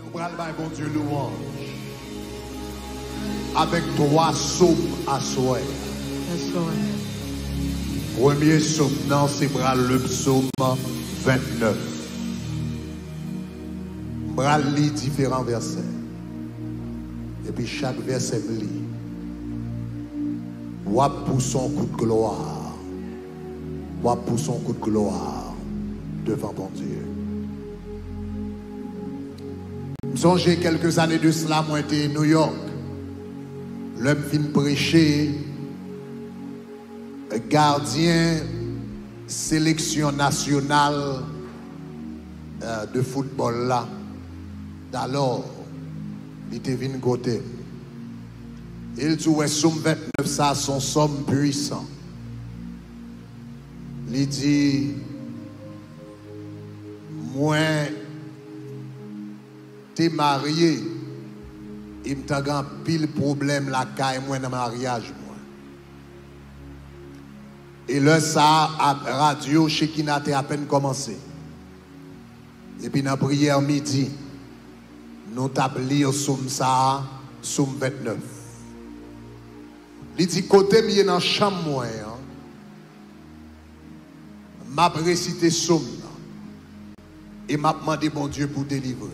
Nous allons faire bon Dieu louange. Avec 3 psaumes à souhait. Yes, Lord. Premier psaume, non, c'est le psaume 29. Bral lit différents versets. Et puis chaque verset me lit. Wap pour son coup de gloire. Wap pour son coup de gloire devant ton Dieu. Je me songe quelques années de cela, moi j'étais à New York. L'homme fin prêcher, gardien sélection nationale de football là. D'alors, il était venu côté. Il dit ouais, somme 29 ça son somme puissant. Il dit moi t'es marié, il m'a grand pile problème la caille moi dans mariage moi. Et là ça à radio chez qui n'a à peine commencé. Et puis dans la prière midi nous tablions somme ça somme 29. Il dit côté mieux dans chambre moi m'a récité somme et m'a demandé bon Dieu pour délivrer.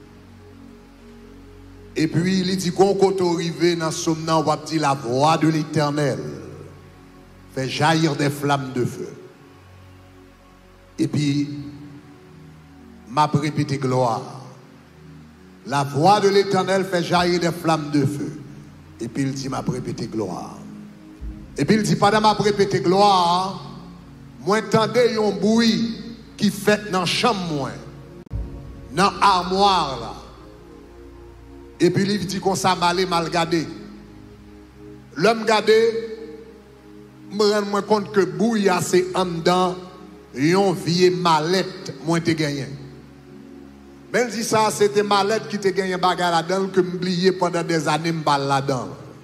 Et puis il dit qu'on côté arrivé dans somme on va dire la voix de l'Éternel fait jaillir des flammes de feu. Et puis m'a répété gloire. La voix de l'Éternel fait jaillir des flammes de feu. Et puis il dit m'a répété gloire. Et puis il dit pendant m'a répété gloire, moi entendais un bruit qui fait dans la chambre moi, dans l'armoire là. Et puis il dit qu'on s'est mal gardé. L'homme gardé, me rend compte que bruit c'est en dedans, une vieille mallette moi te gagné. Mais il dit ça, c'était mallette qui te gagné bagarre là-dedans, que m'oublié pendant des années m'bal là-dedans.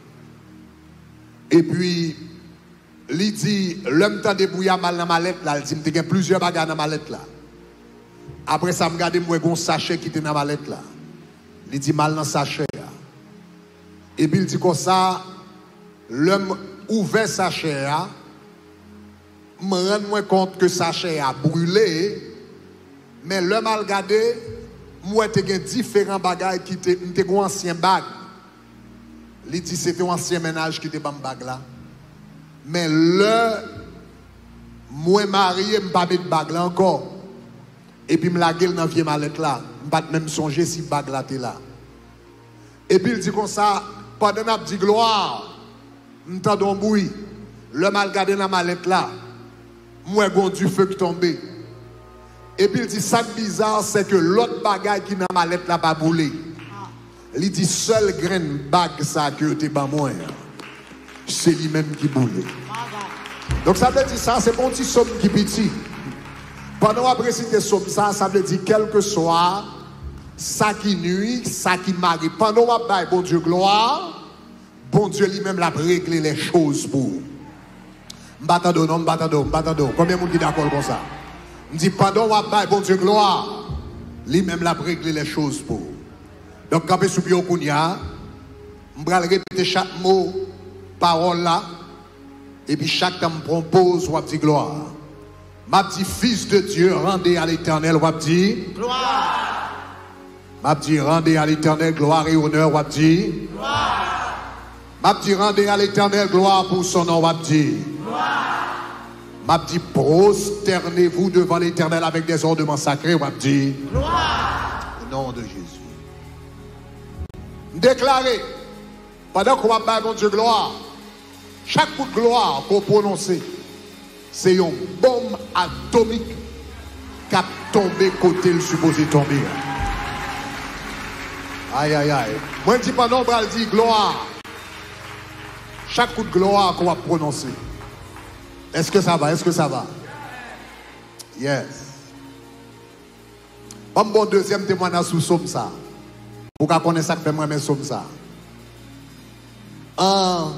Et puis, il dit, l'homme t'a débrouillé mal dans mallette là, il dit, m'te gagné plusieurs bagarres dans mallette là. Après ça, me garde moi un sachet qui était dans mallette là. Il dit mal dans sachet là. Et puis il dit comme ça, l'homme ouvert sachet là, me rend compte que sachet a brûlé, mais l'homme a regardé, moi te gen différents bagages qui te un ancien bag. Il dit c'était un ancien ménage qui te ban bag là. Mais le moi marié m'pas mettre bag là encore. Et puis me la gueule dans vieux mallette là, m'pas même songer si bag là t'es là. Et puis il dit comme ça, pendant m'a dit gloire, m'tend un bruit. Le mal gardé dans mallette là. Moi gon du feu qui tombé. Et puis il dit, ça bizarre, c'est que l'autre bagaille qui n'a ma lettre là pas boulé. Il dit, seul grain bague ça que tu pas moi. C'est lui-même qui boule. Donc ça veut dire ça, c'est bon petit somme qui petit. Pendant après citer somme ça veut dire quel que soit ça qui nuit, ça qui marie. Pendant après bon Dieu gloire, bon Dieu lui-même l'a réglé les choses pour. M'batado. Combien de monde qui d'accord comme ça? Je dis, pardon, bon Dieu, gloire. Lui-même l'a réglé les choses pour. Donc, quand je suis au Kounia, je vais répéter chaque mot, parole là. Et puis, chaque temps, je propose, je dis gloire. Ma petit fils de Dieu, rendez à l'Éternel, je dis gloire. Ma petit rendez à l'Éternel, gloire et honneur, je dis gloire. Ma petit rendez à l'Éternel, gloire pour son nom, je dis gloire. M'a dit prosternez-vous devant l'Éternel avec des ornements sacrés. M'a dit gloire au nom de Jésus. Déclarez pendant qu'on va faire mon Dieu gloire, chaque coup de gloire qu'on prononce, c'est une bombe atomique qui a tombé côté le supposé tomber. Aïe aïe aïe. Moi je dis pendant qu'on va dire gloire, chaque coup de gloire qu'on va prononcer. Est-ce que ça va? Est-ce que ça va? Yes. Bon deuxième témoignage sous somme ça. Pour qu'on connaisse ça que fait moi mais somme ça. En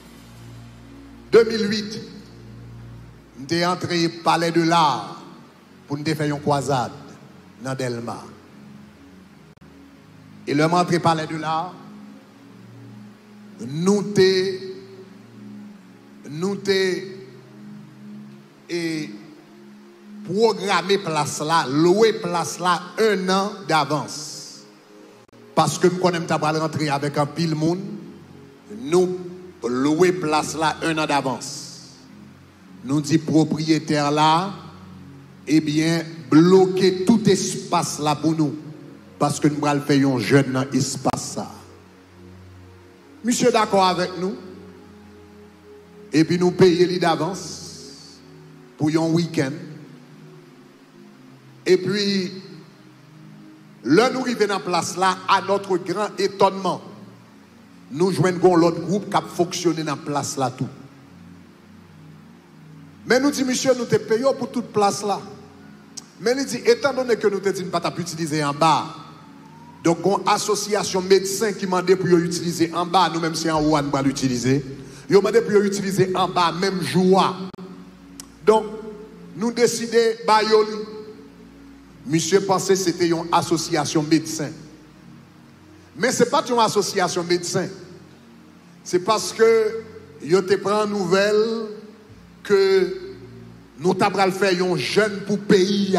2008, j'étais entré au palais de l'art pour nous faire une croisade dans Delma. Et le rentré parlait de là, nous t'es et programmer place là, louer place là 1 an d'avance. Parce que nous connaissons ta rentrer avec un pile monde, nous louer place là 1 an d'avance. Nous dit propriétaire là, eh bien, bloquer tout espace là pour nous. Parce que nous allons faire un jeune dans l'espace ça. Monsieur d'accord avec nous? Et puis nous payer d'avance pour un week-end. Et puis, là nous arrivons dans place là, à notre grand étonnement, nous joignons l'autre groupe qui a fonctionné dans place là tout. Mais nous dit, monsieur, nous te payons pour toute place là. Mais nous dit, étant donné que nous te disons pas utiliser en bas, donc une association médecin qui m'a demandé pour utiliser en bas, nous même si en haut on va l'utiliser, ils ont demandé pour utiliser en bas même jour. Donc nous décidons bayoli. Monsieur pensait que c'était une association médecin. Mais ce n'est pas une association médecin. C'est parce que yo te prend nouvelle que nous t'avons fait un jeune pour pays.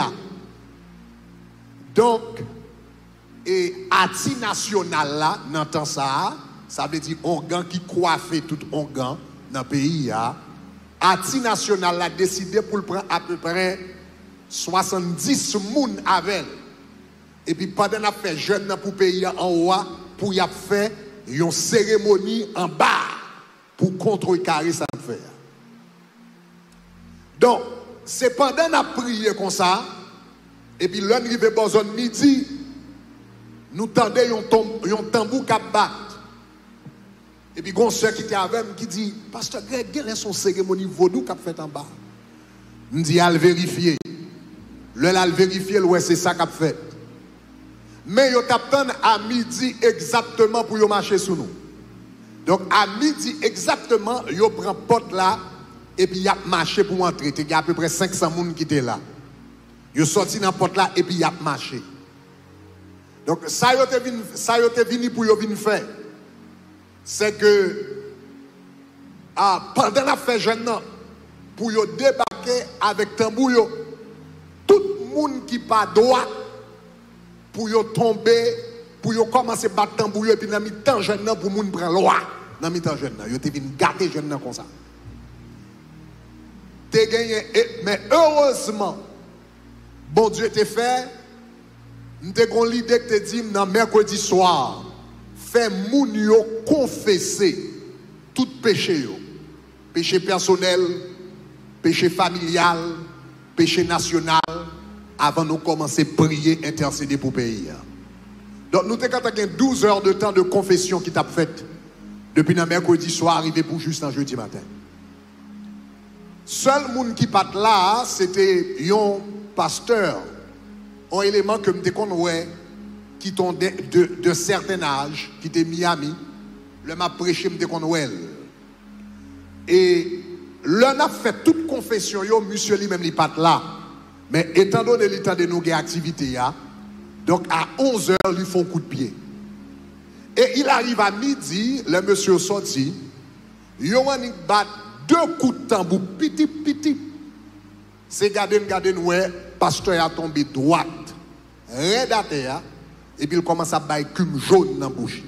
Donc, et Ati national là, n'entend ça, ça veut dire organ qui coiffe tout organ dans le pays. Ati national là décidé pour le prendre à peu près 70 moun avec. Et puis pendant qu'on a fait jeune pour pays en haut, pour y a fait une cérémonie en bas pour contrecarrer ça faire. Donc, c'est pendant qu'on a prié comme ça, et puis l'on arrive à midi, nous tendions un tambour qui bat. Et puis, une soeur qui était avec moi qui dit, Pasteur Greg, quelle est son cérémonie vaudou qui a fait en bas? Je dis, à le vérifier. Le vérifier, c'est ça qu'a fait. Mais yo t'attend à midi exactement pour yo marcher sous nous. Donc à midi exactement, yo prend porte là et puis y a marché pour entrer. Il y a à peu près 500 personnes qui étaient là. Yo sorti dans porte là et puis y a marché. Donc ça yo te venu pour yo venir faire. C'est que pendant la fête jeune pour yo débarquer avec tambour yo, tout le monde qui pas droit pour yo tomber, pour yo commencer à battre tambour et puis dans mi-temps jeune pour moun prendre loi dans mi-temps jeune yo te vinn gâter jeune comme ça. Te gagné mais heureusement bon Dieu te fait m'te gon l'idée que te dit dans mercredi soir fait moun yo confesser tout péché yo. Péché personnel, péché familial, péché national, avant de commencer à prier, intercéder pour le pays. Donc nous avons 12 heures de temps de confession qui t'a fait depuis le mercredi soir arrivé pour juste un jeudi matin. Seul monde qui part là, c'était un pasteur, un élément que je connais qui tombait de certain âge, qui était Miami, le m'a prêché, je connais. Et l'on a fait toute confession, monsieur lui-même, il part là. Mais étant donné l'état de nos activités, donc à 11h, ils font coup de pied. Et il arrive à midi, le monsieur sorti, il bat 2 coups de tambour, petit. C'est garder, ouais, pasteur a tombé droite, raide à terre, et puis il commence à bailler cum jaune dans la bouche.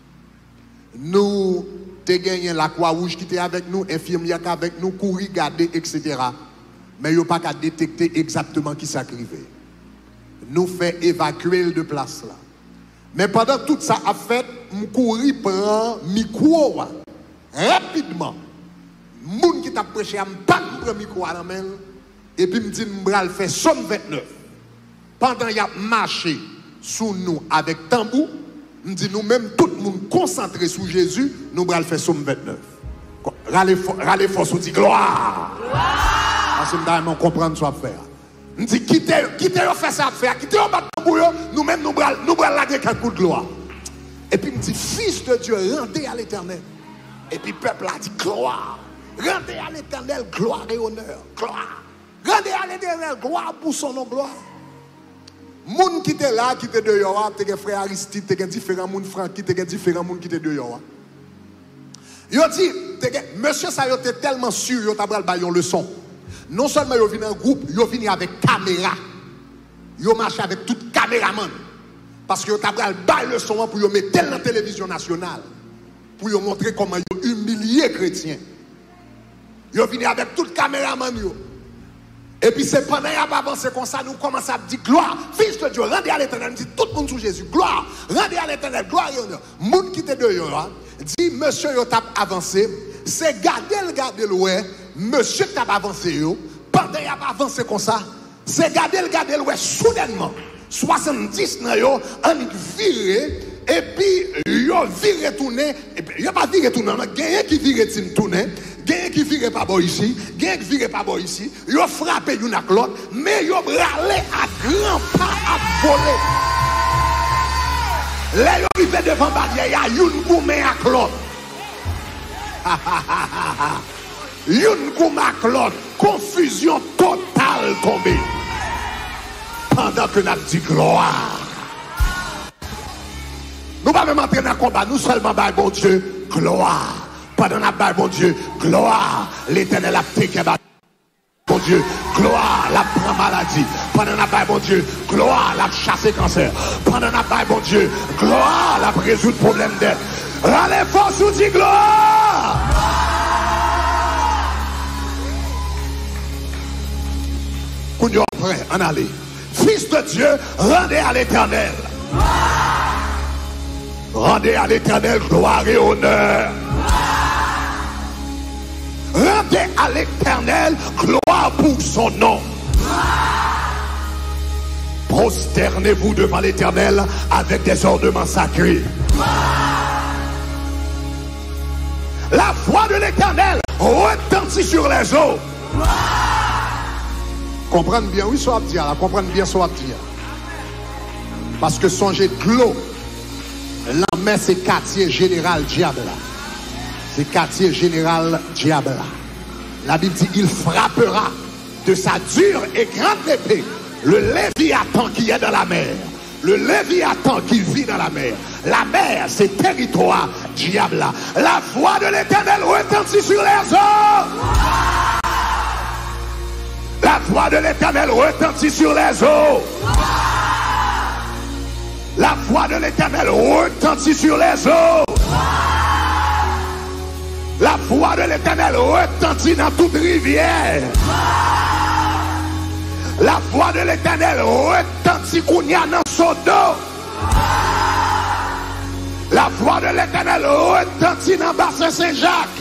Nous, t'es gagné la Croix-Rouge qui était avec nous, infirmière qui avec nous, courir, garder, etc. Mais il n'y a pas qu'à détecter exactement qui s'est arrivé. Nous fait évacuer de place là. Mais pendant tout ça a fait, nous courir prend micro rapidement. Moun qui t'a prêché à me prendre micro à la main et puis me dit m'bral fait somme 29. Pendant y a marché sous nous avec tambour, me dit nous même tout le monde concentré sur Jésus, nous bral fait somme 29. Râlez fort sous dit gloire. Parce que nous comprendre ce qu'on va faire. Nous disons, quittez faire ça à faire, quittez au bâton pour nous-mêmes, nous bras la quelques coups de gloire. Et puis, nous dit, fils de Dieu, rendez à l'éternel. Et puis, le peuple a dit, gloire. Rendez à l'éternel, gloire et honneur. Gloire. Rendez à l'éternel, gloire pour son nom, gloire. Moun qui était là, qui était dehors, tu as frère Aristide, tu as différents moun Franck, tu as différents moun qui étaient dehors. Yo dit, monsieur ça était tellement sûr, yo t'a pral une leçon. Non seulement yo venu en groupe, yo venu avec caméra. Yo marché avec tout caméraman. Parce que yo t'a pral une leçon pour yo mettre dans la télévision nationale. Pour yo montrer comment yo humilier chrétien. Yo venu avec tout caméraman yo. Et puis c'est pendant qu'il a avancé comme ça, nous commençons à dire gloire. Fils de Dieu, rendez à l'éternel. Dit tout le monde sous Jésus. Gloire. Rendez à l'éternel. Gloire. Moun qui était dehors, dit monsieur yo t'a avancé. C'est garder le ouais. Monsieur t'a avancé yo. Pendant qu'il a avancé comme ça, c'est garder le ouais soudainement. 70 nan yo, on viré. Et puis yo viré tourner. Et puis yo pas viré tourner. Il y a qui viré tourner. Gen qui vire pas bon ici, gen qui vire pas bon ici, yo frappé une à l'autre, mais yo râlé à grand pas à voler. Là yo arrivé devant barrière, ya une goumé à l'autre. Une goumé à l'autre, confusion totale tombée. Pendant que nous dit gloire. Nous pas même entrer dans le combat, nous seulement bah bon Dieu, gloire. Pendant la balle, mon Dieu, gloire, l'éternel a fait que mon Dieu, gloire, la prend maladie. Pendant la balle, mon Dieu, gloire, la chasse cancer. Pendant la balle, mon Dieu, gloire, la résoudre problème d'aide. Râlez fort sous dit gloire. Qu'on y a prêt, en aller. Fils de Dieu, rendez à l'éternel. Rendez à l'éternel gloire et honneur. Rendez à l'éternel gloire pour son nom. Prosternez-vous devant l'éternel avec des ornements sacrés. La voix de l'éternel retentit sur les eaux. Comprenez bien, oui, soit dire, comprenez bien, soit dire. Parce que songez de l'eau, la mer c'est quartier général diable. C'est quartier général diable. La Bible dit il frappera de sa dure et grande épée le Léviathan qui est dans la mer. Le Léviathan qui vit dans la mer. La mer, c'est territoire diable. La voix de l'éternel retentit sur les eaux. La voix de l'éternel retentit sur les eaux. La voix de l'éternel retentit sur les eaux. La voix de l'éternel retentit dans toute rivière. La voix de l'éternel retentit kounya dans son dos. La voix de l'éternel retentit dans bassin Saint-Jacques.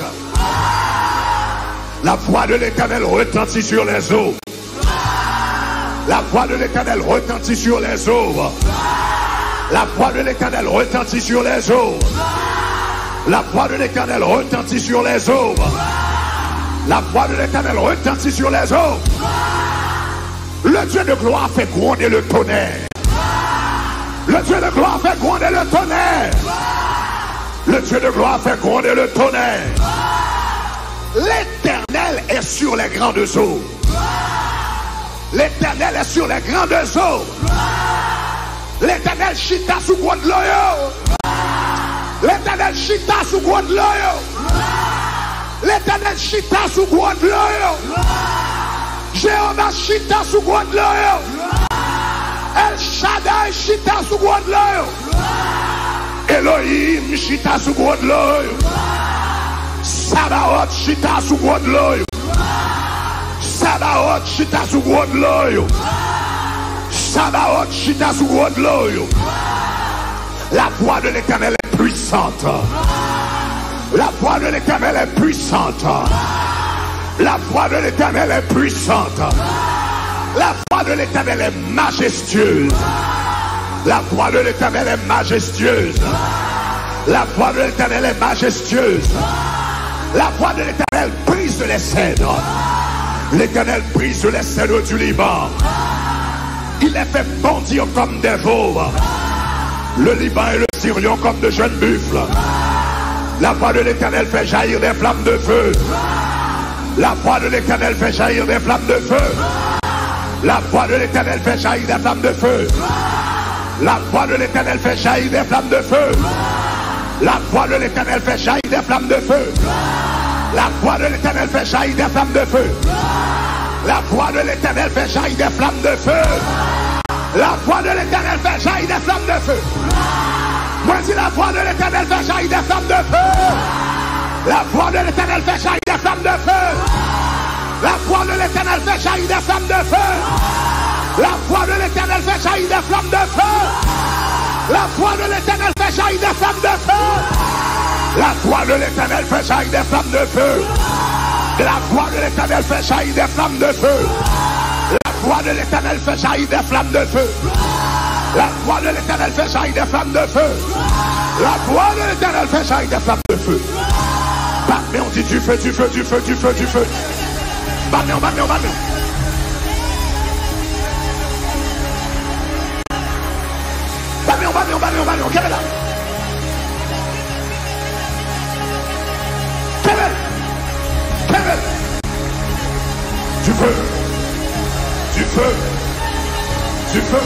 La voix de l'éternel retentit sur les eaux. La voix de l'éternel retentit sur les eaux. La voix de l'éternel retentit sur les eaux. La voix de l'éternel retentit sur les eaux. La voix de l'éternel retentit sur les eaux. Le Dieu de gloire fait gronder le tonnerre. Le Dieu de gloire fait gronder le tonnerre. Le Dieu de gloire fait gronder le tonnerre. L'éternel est sur les grandes eaux. L'éternel est sur les grandes eaux. L'éternel chita sous gros de l'eau. L'éternel chita sous gros de l'eau. L'éternel chita sous gros de l'eau. Jéhovah chita sous gros de l'eau. El Shaddai chita sous gros de l'eau. Elohim chita sous gros de l'eau. Sabaoth chita sous gros de l'eau. Sabaoth chita sous gros de l'eau. Sabaoth chita sous gros de l'eau. La voix de l'éternel est puissante. La voix de l'éternel est puissante. La voix de l'éternel est puissante. La voix de l'éternel est majestueuse. La voix de l'éternel est majestueuse. La voix de l'éternel est majestueuse. La voix de l'éternel brise les cèdres. L'éternel brise les cèdres du Liban. Il les fait bondir comme des veaux. Le Liban et le Sirion comme de jeunes buffles. La voix de l'éternel fait jaillir des flammes de feu. La voix de l'éternel fait jaillir des flammes de feu. La voix de l'Éternel fait jaillir des flammes de feu. La voix de l'Éternel fait jaillir des flammes de feu. La voix de l'Éternel fait jaillir des flammes de feu. La voix de l'Éternel fait jaillir des flammes de feu. La voix de l'Éternel fait jaillir des flammes de feu. La voix de l'Éternel fait jaillir des flammes de feu. Moi si la voix de l'Éternel fait jaillir des flammes de feu. La voix de l'Éternel fait jaillir des flammes de feu. La voix de l'Éternel fait jaillir des flammes de feu. La voix de l'Éternel fait jaillir des flammes de feu. La voix de l'Éternel fait jaillir des flammes de feu. La voix de l'Éternel fait jaillir des flammes de feu. La voix de l'Éternel fait jaillir des flammes de feu. La voix de l'Éternel fait jaillir des flammes de feu. La voix de l'Éternel fait jaillir des flammes de feu. La voix de l'Éternel fait jaillir des flammes de feu. Mais on dit du feu, du feu, du feu, du feu, du feu. Bamion, bamion, bamion. Bamion, bamion, bamion, bamion. Quelle est là? Quelle est? Quelle est? Du feu. Du feu. Du feu.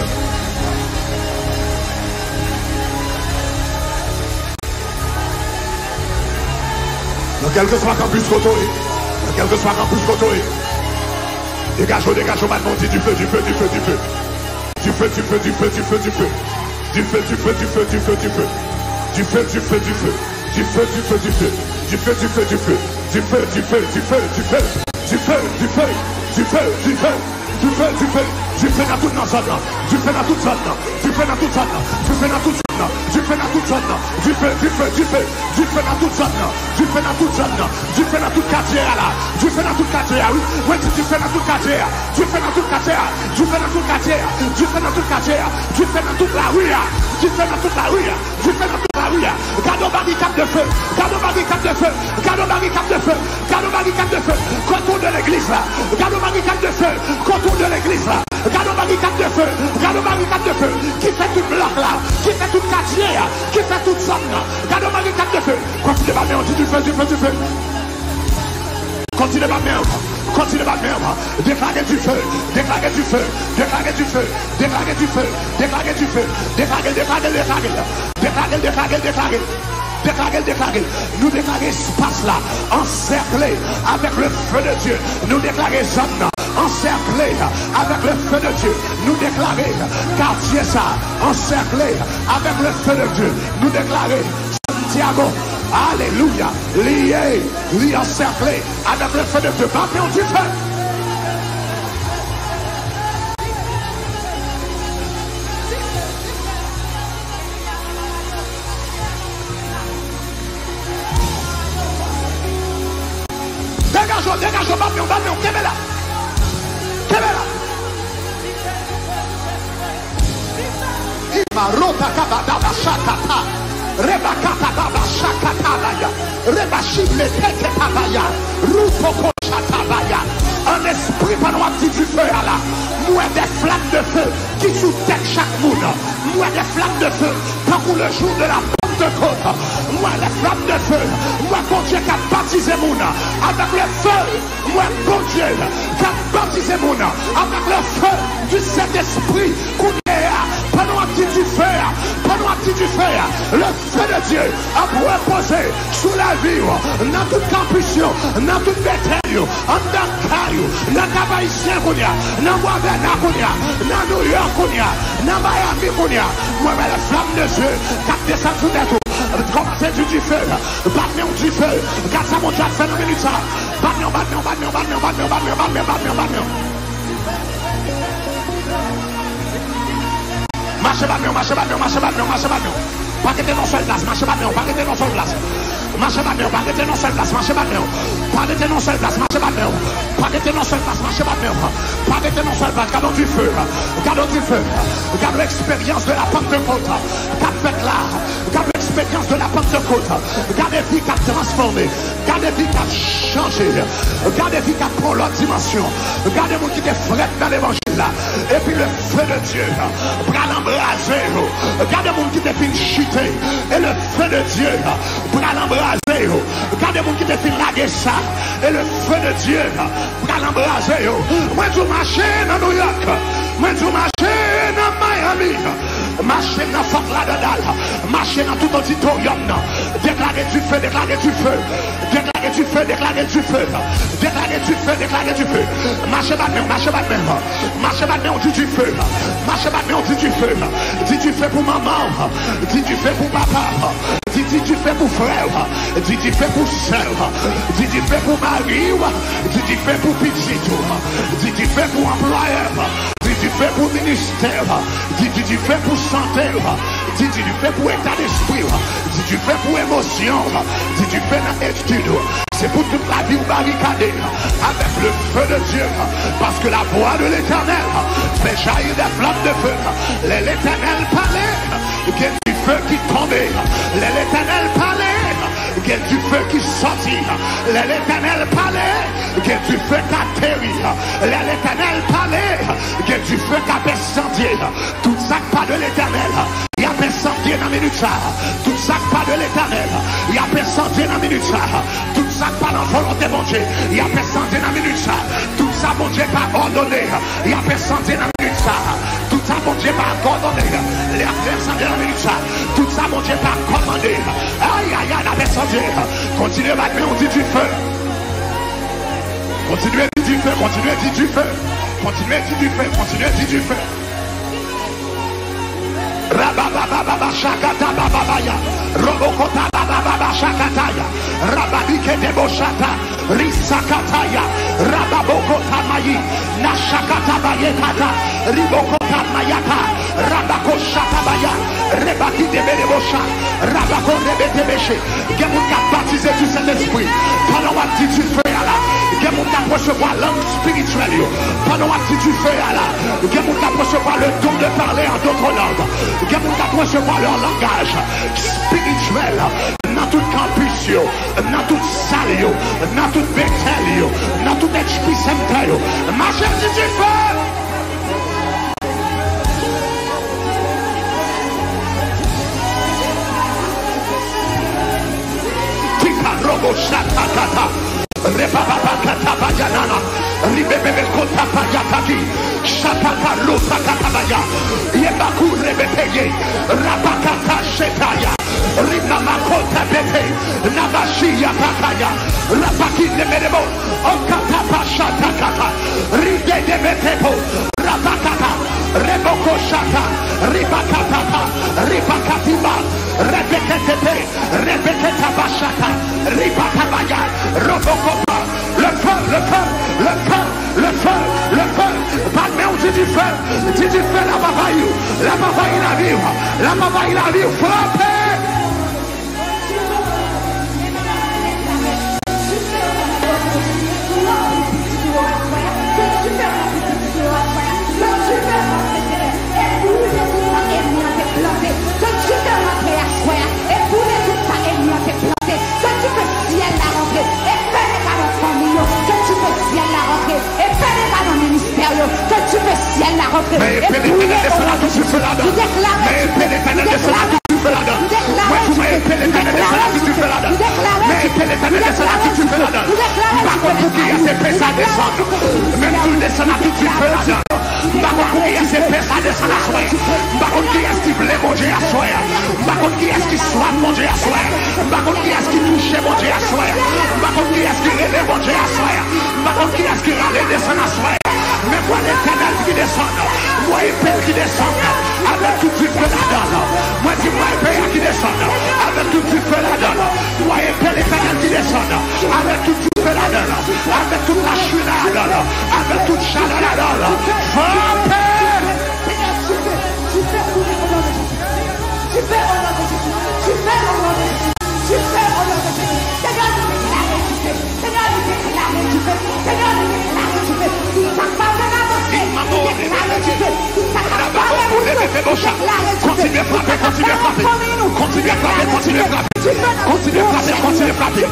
Dans quel que soit campus Cotoé, dans quel que soit campus Cotoé, dégagez, dégagez, maintenant, dit du feu, du feu, du feu, du feu. Du feu, du feu, du feu, du feu, du feu. Du feu, du feu, du feu, du feu, du feu. Du feu, du feu, du feu. Du feu, du feu, du feu. Du feu, du feu, du feu. Du feu, du feu, du feu, du feu. Du feu, du feu, du feu, du feu. Du feu, du feu. Du feu dans toute notre zone. Du feu dans toute zone. Du feu dans toute zone. Du feu dans toute zone. Du feu dans toute zone. Du feu, du feu, du feu. Du feu dans toute zone. Du feu dans toute zone. Du feu dans tout quartier là. Du feu dans tout quartier. Oui, oui, du feu dans tout quartier. Du feu dans tout quartier. Du feu dans tout quartier. Du feu dans tout quartier. Du feu dans toute la rue. Du feu dans toute la rue. Du feu dans toute la rue. Garde au barricade de feu. Garde au barricade de feu. Garde au barricade de feu. Garde au barricade de feu. Contour de l'église là. Garde au barricade de feu. Contour de l'église là. Garde au barricade de feu. Garde au barricade de feu. Qui fait tout bloc là. Qui fait tout quartier. Qui fait toute zone là. Garde au barricade de feu. Continue à mettre du feu, du feu, du feu. Continue à mettre. Continue à mettre. Déclarez du feu. Déclarez du feu. Déclarez du feu. Déclarez du feu. Déclarez du feu. Déclarez, déclarez, déclarez. Déclarez, déclarez, déclarez. Déclarez, déclarez. Nous déclarez espace là, encerclé avec le feu de Dieu. Nous déclarez zone encerclé avec le feu de Dieu. Nous déclarez quartier ça, encerclé avec le feu de Dieu. Nous déclarez Santiago, alléluia, lié, encerclé avec le feu de Dieu. Bâtons du feu. Dégage, bâtons, qu'est-ce là? Qu'est-ce là? Imarota kabadaba shakata, rebakata baba shakata baya, rebashile teke tabaya, rupoko shatabaya. Un esprit pendant un petit du feu à la. Moi des flammes de feu qui sous tête chaque monde. Moi des flammes de feu tant pour le jour de la Pentecôte. Moi les flammes de feu. Moi bon Dieu qui a baptisé mon avec le feu. Moi bon Dieu qui a baptisé mon avec le feu du Saint-Esprit. Pendant un petit du feu, pendant un petit du feu, le feu de Dieu a reposé sous la vie, dans toute campussion, dans toute bétail, en dans caillou, dans Cabaïsien, dans Wavena, dans New York, dans Miami, moi, la flamme de Dieu, qui descend sous la tour, commencez du feu, bâtons du feu, car ça mon Dieu fait une minute ça, bâtons. Marchez bâtons. Pas que t'es non seul place, marchez bâtons, pas que t'es non seul place. Marchez bâtons, pas que t'es non seul place, marchez bâtons. Pas que t'es non seul place, marchez bâtons. Pas que t'es non seul place, marchez bâtons. Pas que t'es non seul place, gardons du feu. Gardons l'expérience de la Pentecôte. Qu'a fait là, l'expérience de la Pentecôte. Garde des vies qui a transformé. Garde des vies qui a changé. Garde des vies qui a pris l'autre dimension. Garde des gens qui te frette dans l'évangile là. Et puis le feu de Dieu va l'embraser. Garde des gens qui te fin chuter. Et le feu de Dieu va l'embraser. Garde des gens qui te fin laguer ça. Et le feu de Dieu va l'embraser. Moi je marche dans New York. Moi je marche dans Miami. Marcher dans Fort Lauderdale, marcher dans tout auditorium, déclarer du feu, déclarer du feu, déclarer du feu, déclarer du feu, déclarer du feu, déclarer du feu. Marchez maintenant, marchez maintenant, marchez maintenant, on dit du feu, marchez maintenant, on dit du feu, dis du feu pour maman, dis du feu pour papa, dis du feu pour frère, dis du feu pour soeur, dis du feu pour mari, dis du feu pour petit, dis du feu pour employeur. Dis du fait pour ministère, dis du fait pour santé, dis du fait pour état d'esprit, dis du fait pour émotion, dis du fait dans l'étude. C'est pour toute la vie barricadée avec le feu de Dieu, parce que la voix de l'Éternel fait jaillir des flammes de feu. L'Éternel parlait, qu'il y ait du feu qui tombait. L'Éternel parlait, qu'il y ait du feu qui sortit. L'Éternel parlait, qu'il y ait du feu qui atterrit. L'Éternel parlait, qu'il y ait du feu qui a descendu. Tout ça pas de l'Éternel. Il y a descendu dans la minute ça. Tout ça pas de l'Éternel. Il y a descendu dans la minute ça. Tout ça pas dans la volonté de mon Dieu. Il y a descendu dans la minute ça. Tout ça mon Dieu pas ordonné. Il y a descendu dans la minute ça. Tout ça mon Dieu pas ordonné. Il y a descendu dans la minute ça. Tout ça mon Dieu pas commandé. Aïe aïe aïe, il a descendu. Continuez maintenant, on dit du feu. Continuez à dire du feu. Continuez à dire du feu. Continuez à dire du feu. Continuez à dire du feu. Rabababa shakata babaya, robokota bababa shakataya, rababike deboshata, risakataya, rababokota mayi, nashakata bayekata, ribokota mayata, rabakoshata baya, rebaki debosha, rabako rebetebeshe. Que mon cap baptisé du Saint-Esprit pendant la petite feu là. Que mon cap recevoir l'homme spirituel pendant la petite feu là. Que mon cap recevoir le don de parler en d'autres langues. Que mon cap recevoir leur langage spirituel dans tout campus, dans toute salle, dans toute Bethel, dans tout esprit saint. Marchez du feu. Robo Shatakata, Rebabakata Bayanana, Ribebe Kota Payataki, Shataka Lutakabaya, Yebaku Rebepeye, Rabakata Shetaya, Rimamakota Bete, Nabashia Pakaya, Rabaki de Merebo, Okatapa Shatakata, Ride de Betepo, Rabakata, Reboko Shata, Ribakata, Ribakatiba, Rebekete, Rebeketa Bashata, Ribakabaya, Robokopa, le feu, le feu, le feu, le feu, le feu, pas de merde, dis du feu, la bavaille, la vie, la bavaille, la vie, frappez! Que tu peux ciel la rentrée. Mais l'éternel descendra tout sur feu là-dedans. Mais l'éternel descendra tout sur feu là-dedans. Mais l'éternel descendra tout sur feu là-dedans. Mais l'éternel descendra tout sur feu là-dedans. Par contre, pour qu'il y ait ces pèses à descendre, même tout descendra tout sur feu là-dedans. Par contre, pour qu'il y ait ces pèses à descendre à soi. Par contre, qui est-ce qui voulait mon Dieu à soi? Par contre, qui est-ce qui soit mon Dieu à soi? Par contre, qui est-ce qui touchait mon Dieu à soi? Par contre, qui est-ce qui relève mon Dieu à soi? Par contre, qui est-ce qui allait descendre à soi? Mais moi l'éternel qui descend, moi épée qui descend, avec tout du feu là-dedans. Moi dis-moi épée qui descend, avec tout du feu là-dedans. Moi épée l'éternel qui descend, avec tout du feu là-dedans. Avec toute la chute là-dedans, avec toute chaleur là-dedans. Frappez! Tu fais au nom de Jésus. Tu fais au nom de Jésus. Tu fais au nom de Jésus. Tu fais au nom de Jésus. Seigneur, nous déclarons, tu fais. Seigneur, nous déclarons, tu fais. Seigneur, nous déclarons, tu fais. Tout ça pas de la beauté. Nous déclarons, tu fais. Tout ça pas de la beauté. Continuez à frapper, continuez à frapper. Continuez à frapper, continuez à frapper. Continuez à frapper, continuez à frapper.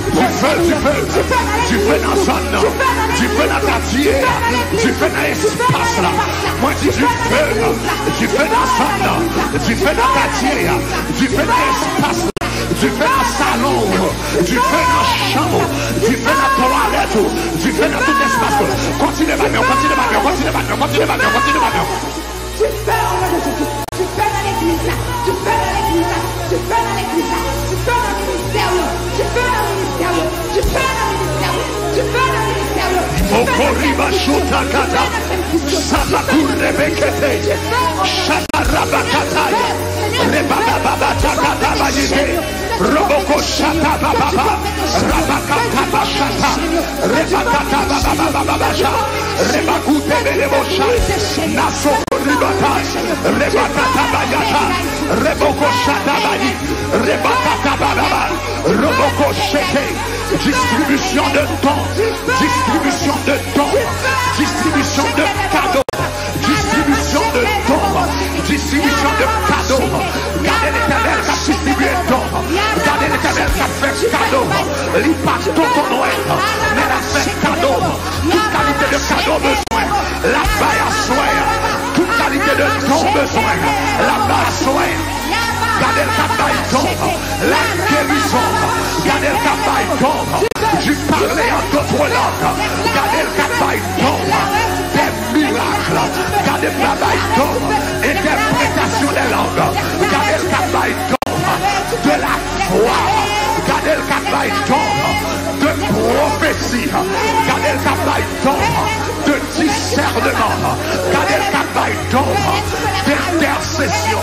Du feu dans la zone, du feu dans ta tière, du feu dans l'espace là. Moi je dis du feu dans la zone, du feu dans ta tière, du feu dans l'espace là. Du feu dans le salon, du feu dans la chambre, du feu dans la toilette, du feu dans tout l'espace. Continuez, continuez, continuez, continuez, continuez, continuez. Tu fais en nom de Jésus. Tu fais dans l'église là. Tu fais dans l'église là. Tu fais dans l'église là. Tu fais dans le ministère là. Tu fais dans le ministère là. Tu fais dans le ministère là. Tu fais dans le ministère là. Okoriba Shotakata, Sabakur Rebekete, Shatarabakataya, Rebababatabayite, Roboko Shatababa, Rabakatabashata, Rebakatababababasha, Rebakute Belebosha, Nasokoribata, Rebakatabayata, Reboko Shatabayi, Rebakatababa, Roboko Shete, distribution de dons, distribution de dons, distribution de cadeaux, distribution de dons, distribution de cadeaux. Regardez l'Éternel qui a distribué dons. Regardez l'Éternel qui a fait cadeau. Il passe tout ton Noël, mais il a fait cadeau. Toute qualité de cadeau besoin. La baille à soin. Toute qualité de don besoin. La baille à soin. Regardez le cabaye d'ombre, la guérison. Regardez le cabaye d'ombre, du parler en d'autres langues. Regardez le cabaye d'ombre, des miracles. Regardez le cabaye d'ombre, interprétation des langues. Regardez le cabaye d'ombre, de la foi. Regardez le cabaye d'ombre, de prophétie. Regardez le cabaye d'ombre, de discernement. Regardez le cabaye d'ombre, d'intercession.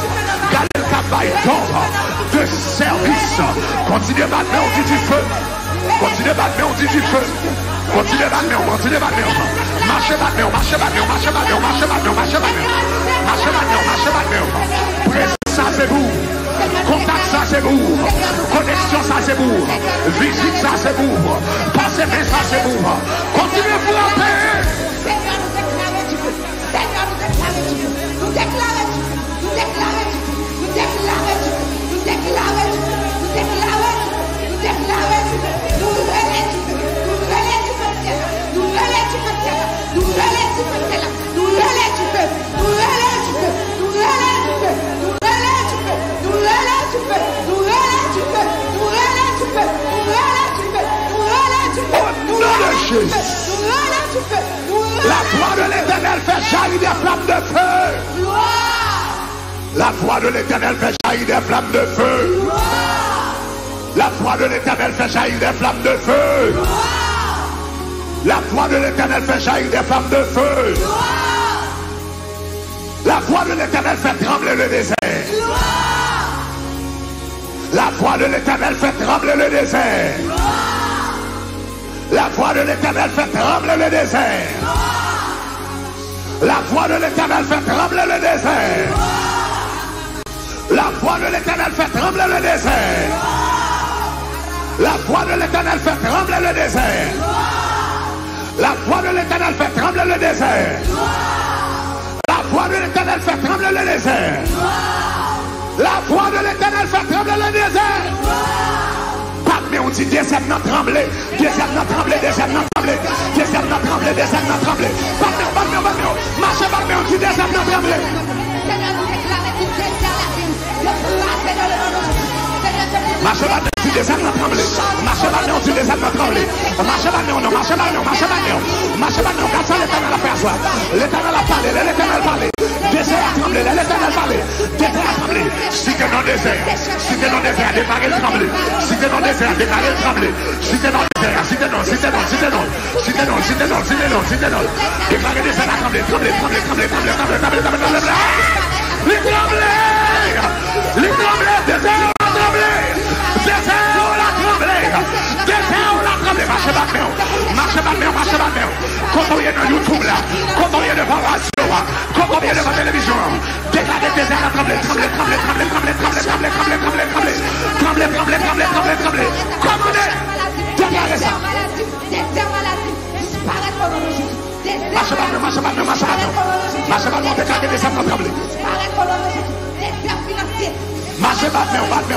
De service. Continuez maintenant, on dit du feu. Continuez maintenant, on dit du feu. Continuez maintenant, continuez maintenant. Marchez maintenant, marchez maintenant, marchez maintenant, marchez maintenant, marchez maintenant. Marchez maintenant, marchez maintenant. Présence, ça c'est vous. Contact, ça c'est vous. Connexion, ça c'est vous. Visite, ça c'est vous. Passez, mais ça c'est vous. Continuez à frapper. Seigneur, nous déclarons du feu. Seigneur, nous déclarons du feu. Nous déclarons du feu. Nous déclarons du feu. Nous déclarons du feu. Nous déclarons du feu. Nous déclarons du feu. Nous déclarons du feu. Nous relais du feu. Nous relais du feu. Nous relais du feu. Nous relais du feu. Nous relais du feu. Nous relais du feu. Nous relais du feu. Nous relais du feu. Nous relais du feu. Nous relais du feu. Nous relais du feu. Nous relais du feu. Nous relais du feu. Nous relais du feu. Nous relais du feu. La voix de l'Éternel fait jaillir des flammes de feu. La voix de l'Éternel fait jaillir des flammes de feu. La voix de l'Éternel fait jaillir des flammes de feu. La voix de l'Éternel fait jaillir des flammes de feu. La voix de l'Éternel fait trembler le désert. La voix de l'Éternel fait trembler le désert. La voix de l'Éternel fait trembler le désert. La voix de l'Éternel fait trembler le désert. La voix de l'Éternel fait trembler le désert. La voix de l'Éternel fait trembler le désert. La voix de l'Éternel fait trembler le désert. La voix de l'Éternel fait trembler le désert. La voix de l'Éternel fait trembler le désert. Mais on dit désert n'a tremblé, désert n'a tremblé, désert n'a tremblé, désert n'a tremblé, désert n'a tremblé. Marchez, on dit désert n'a tremblé. Marchez maintenant, tu désert n'a tremblé. Marchez maintenant, tu désert n'a tremblé. Marchez maintenant, non, marchez maintenant, marchez maintenant. Marchez maintenant, quand ça l'Éternel a perçoit. L'Éternel a parlé, l'Éternel a parlé. Désert a tremblé, l'Éternel a parlé. Désert a tremblé. Si t'es dans le désert, si t'es dans le désert, démarrez le tremblé. Si t'es dans le désert, démarrez le tremblé. Si t'es dans le désert, si t'es dans, si t'es dans, si t'es dans, si t'es dans, si t'es dans, si t'es dans, si t'es dans. Démarrez le désert à trembler, trembler, trembler, trembler, trembler, trembler, trembler, trembler, trembler. Les tremblés, les tremblés, désert a tremblé. Désert a tremblé. Désert a tremblé. Marchez maintenant, marchez maintenant, marchez maintenant. Quand on vient dans YouTube là, quand on vient devant la radio, quand on vient devant la télévision, déclarez désert à trembler, trembler, trembler, trembler, trembler, trembler, trembler, trembler, trembler, trembler, trembler, trembler, trembler, trembler, trembler. Commandez, déclarez ça. Marchez maintenant, marchez maintenant, marchez maintenant. Marchez maintenant, déclarez désert à trembler. Marchez, marchez,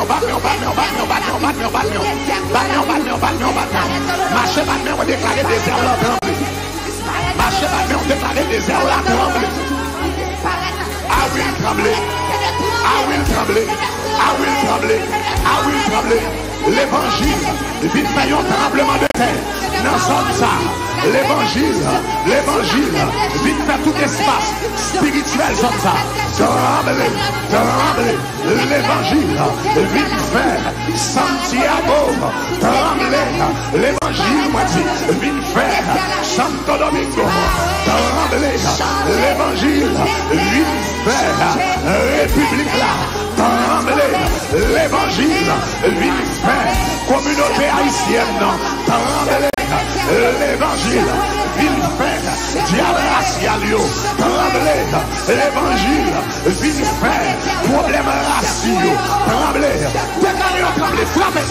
on déclare des désert là trembler. Marchez, on déclare des désert là trembler. I will trembler. I will trembler. I will trembler. I will trembler. L'évangile vite fait un tremblement de terre. Dans ça, l'évangile vite fait tout espace spirituel comme ça. Trembler, trembler. L'évangile vite fait Santiago. Trembler. L'évangile moi dit vite fait Santo Domingo. Trembler. L'évangile vite fait République là. Trembler. L'évangile vite fait communauté haïtienne. Trembler. L'évangile vite fait diable racial. Trembler. L'évangile vite fait problème raciaux. Trembler. Déclarez, trembler, frappez.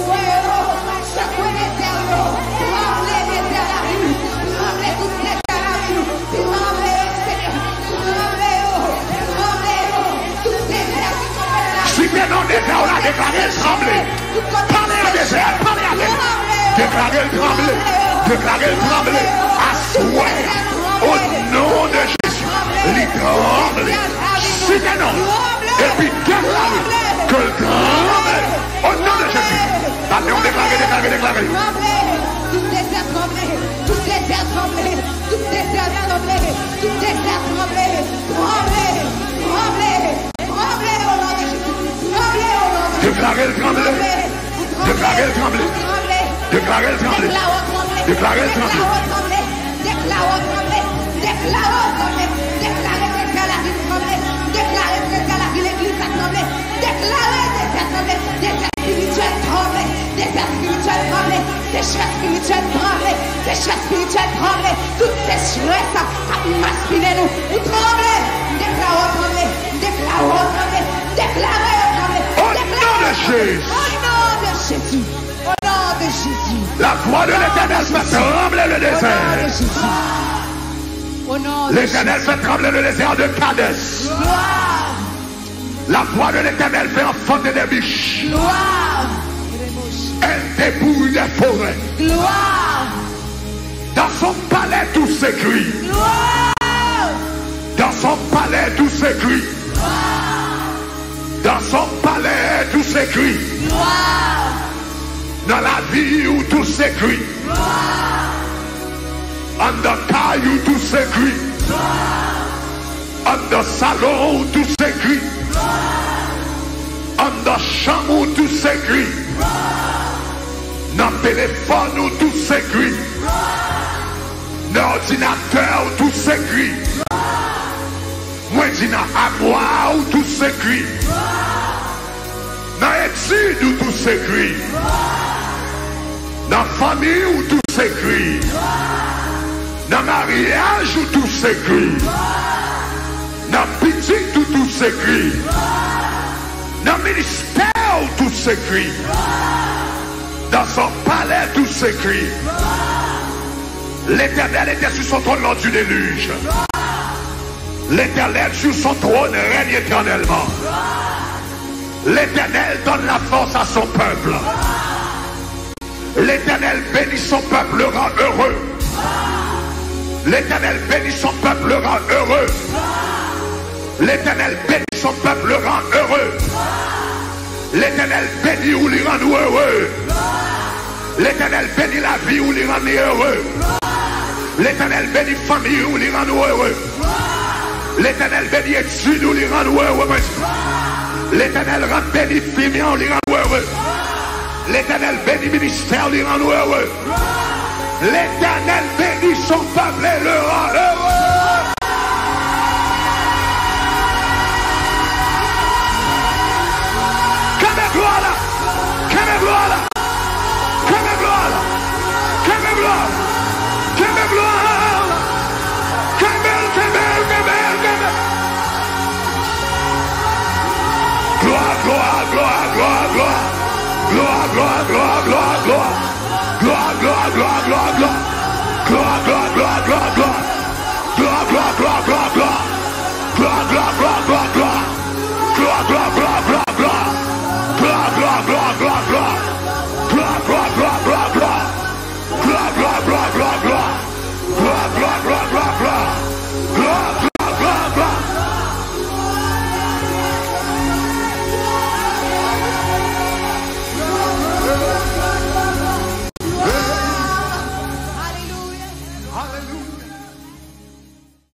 Si bien non déclaré, déclarez trembler. Parlez à des airs, parlez à des. Déclarez trembler. Déclarez trembler. Assoyez au nom de Jésus. Les trembler. Si bien non. Et puis déclarez que le tremble au nom de Jésus. Allez, on déclare, déclarez. Tout désert tremblé, tout désert tremblé, tout désert tremblé, tout désert tremblé, tremblé, tremblé, tremblé au nom de Jésus, tremblé au nom de Jésus. Déclarez le tremblé, déclarez le tremblé, déclarez le tremblé, déclarez le tremblé, déclarez le tremblé, déclarez le tremblé, déclarez que la vie tremblé, déclarez que la vie l'église a tremblé, déclarez des tremblé, des spirituels tremblés, des spirituels tremblés, des chefs spirituels tremblés, des chefs spirituels tremblés, toutes ces chefs à masquer nous, vous tremblez, déclarez tremblé, déclarez tremblé, déclarez tremblé, au nom de Jésus, au nom de Jésus, au nom de Jésus, la voix de l'Éternel fait trembler le désert. L'Éternel fait trembler le désert de Kadès. Gloire. La voix de l'Éternel fait enfanter des biches. Gloire. Elle débouille des forêts. Gloire. Dans son palais tout s'écrit. Gloire. Dans son palais tout s'écrit. Dans son palais tout s'écrit. Gloire. Dans la vie où tout s'écrit. En the caillou tout s'écrit. En the salon où tout s'écrit. En the chambre où tout s'écrit. Dans le téléphone où tout s'écrit. Dans l'ordinateur où tout s'écrit. Moi je dis dans l'armoire où tout s'écrit. Dans l'étude où tout s'écrit. Dans la famille où tout s'écrit. Dans le mariage où tout s'écrit. Dans la petite où tout s'écrit. Dans le ministère où tout s'écrit. Dans son palais tout s'écrit. L'Éternel était sur son trône lors du déluge. L'Éternel sur son trône règne éternellement. L'Éternel donne la force à son peuple. L'Éternel bénit son peuple, le rend heureux. L'Éternel bénit son peuple, le rend heureux. L'Éternel bénit son peuple, le rend heureux. L'Éternel bénit ou lui rend heureux. L'Éternel bénit la vie ou lui rend heureux. L'Éternel bénit famille ou lui rend heureux. L'Éternel bénit études ou lui rend heureux. L'Éternel rend bénit famille ou lui rend heureux. L'Éternel bénit ministère ou lui rend heureux. L'Éternel bénit son peuple et le rend heureux. Quelle gloire là! Quelle gloire là! Quelle gloire là! Quelle gloire! Quelle gloire! Quelle belle! Gloire, gloire, gloire, gloire, gloire! Gloire, gloire, gloire, gloire, gloire! Gloire, gloire, gloire, gloire, gloire! Gloire, gloire, gloire, gloire, gloire! Gloire, gloire, gloire, gloire, gloire! Gloire, gloire, gloire, gloire, gloire. Gloire, gloire, gloire, gloire, gloire. Gloire, gloire, gloire, gloire.